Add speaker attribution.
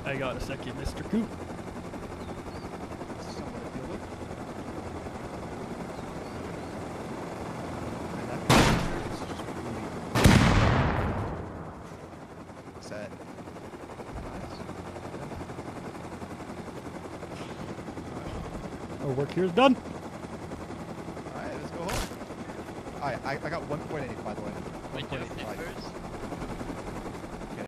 Speaker 1: I got a second, Mr. Coop.
Speaker 2: Somewhat to deal with. And that is just really sad.
Speaker 1: Our work here is done.
Speaker 2: Alright, let's go home. Alright, I got 1.8 by the way.
Speaker 3: Wait, do you have
Speaker 2: 1.85.
Speaker 3: nippers?